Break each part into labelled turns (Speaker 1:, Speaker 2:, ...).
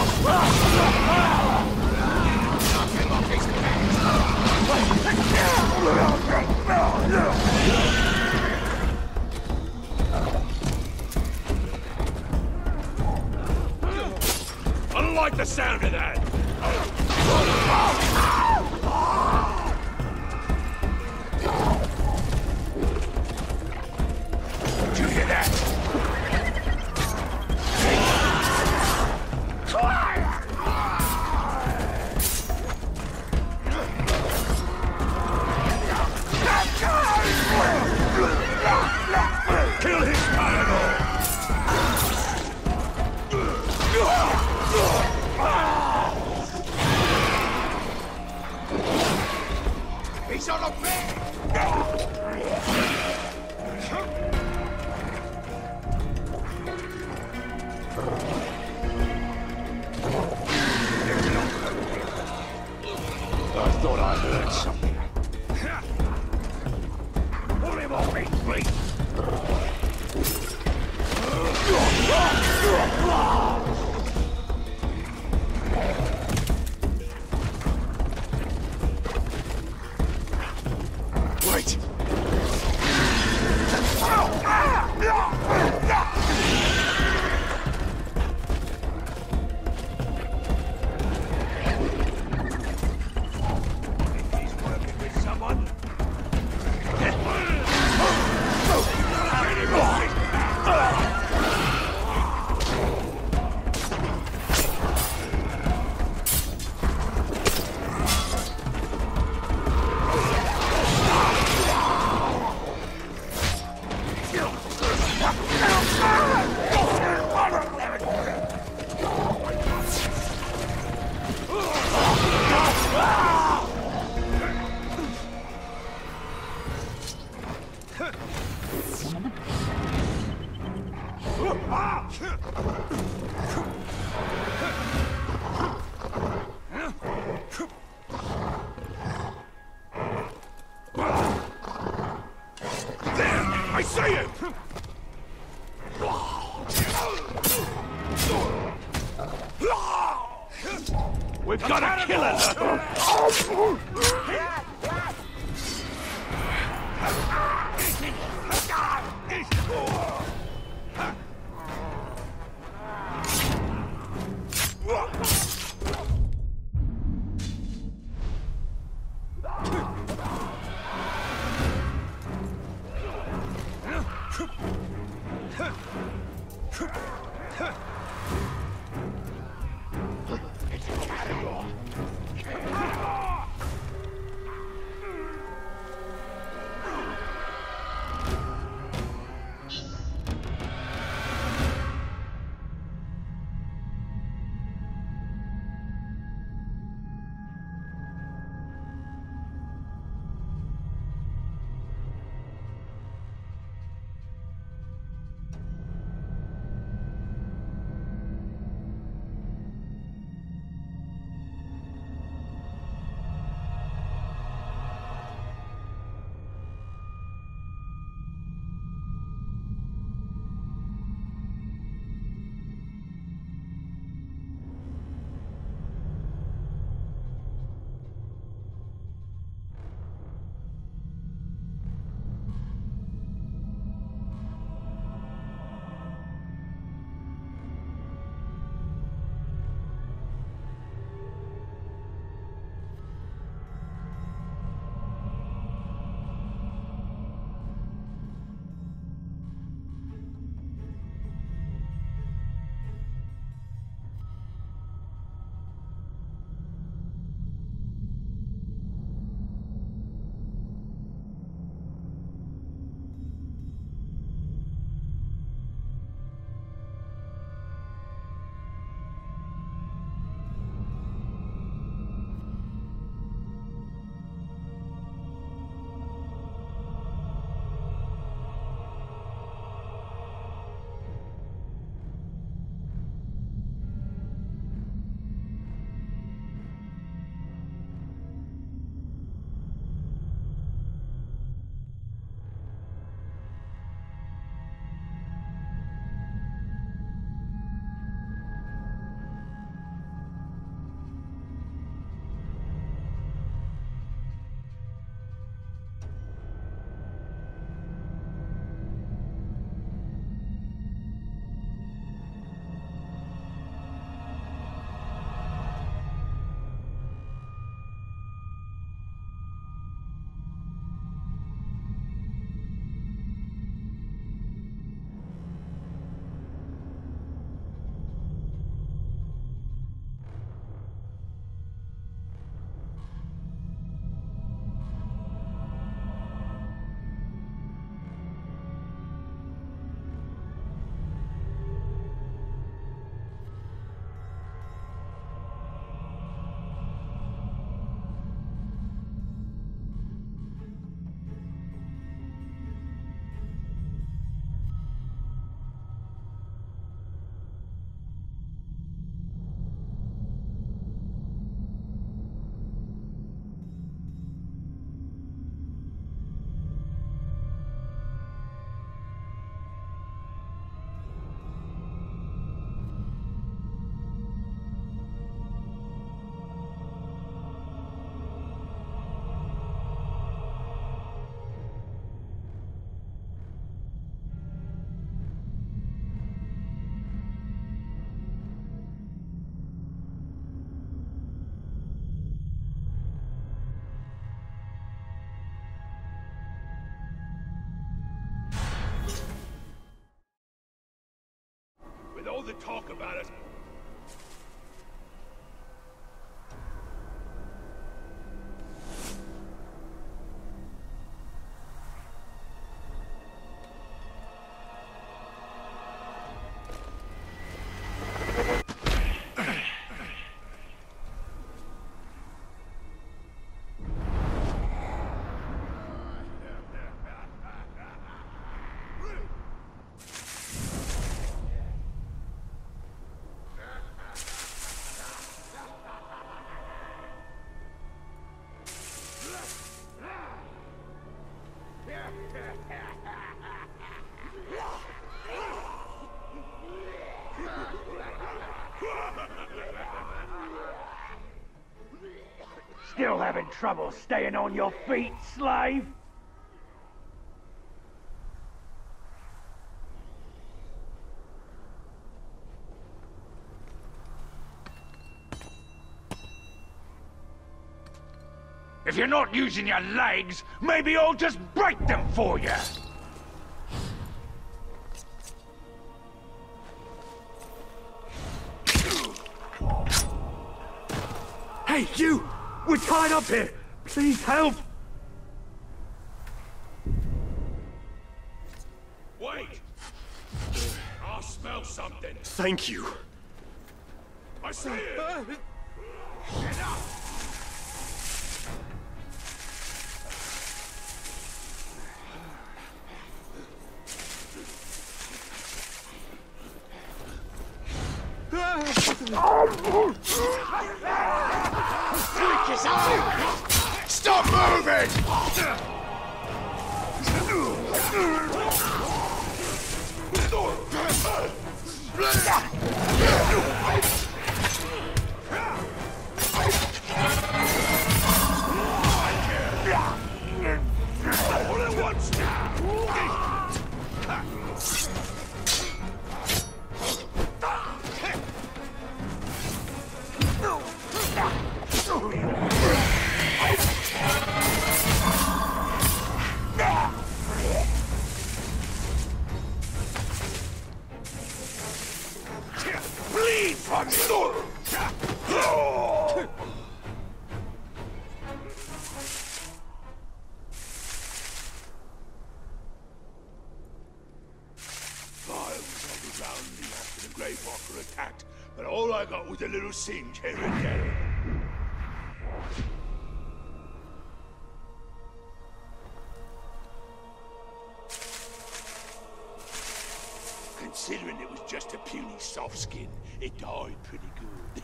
Speaker 1: I don't like the sound of that! Did you hear that? Kill his carnival! He's on a bed! I thought I heard something. Pull him off his feet! Wait! He's working with someone. There! I see it! We've got to kill it! the talk about it.
Speaker 2: Still having trouble staying on your feet, slave?
Speaker 1: If you're not using your legs, maybe I'll just break them for you.
Speaker 2: Hey, you! We're tied up here! Please help!
Speaker 1: Wait! I'll smell something.
Speaker 2: Thank you.
Speaker 1: I see it! Get up! Stop moving! All at once now! Bleed from you! After the Grey Walker attacked, but all I got was a little singe here and there. Considering it was just a puny soft skin, it died pretty good.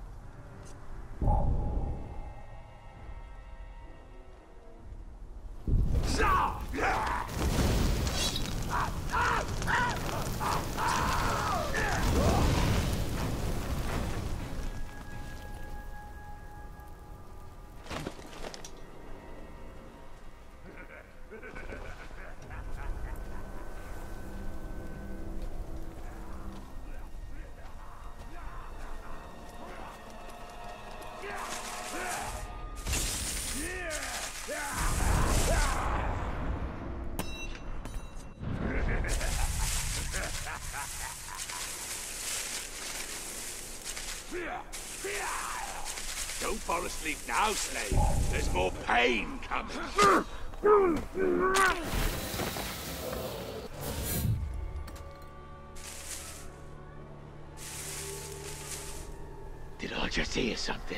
Speaker 1: Don't fall asleep now, slave. There's more pain coming.
Speaker 3: Did I just hear something?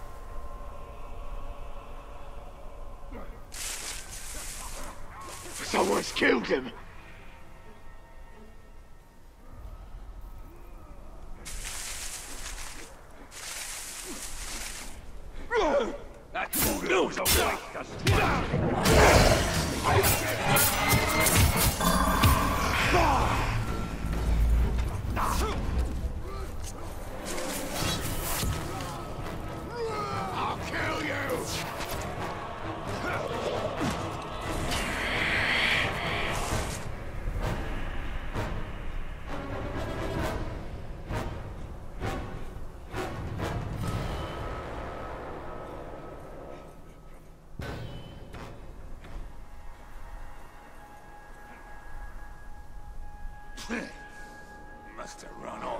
Speaker 3: Someone's killed him!
Speaker 1: That fool was a waste of time. I'll kill you! Must have run off.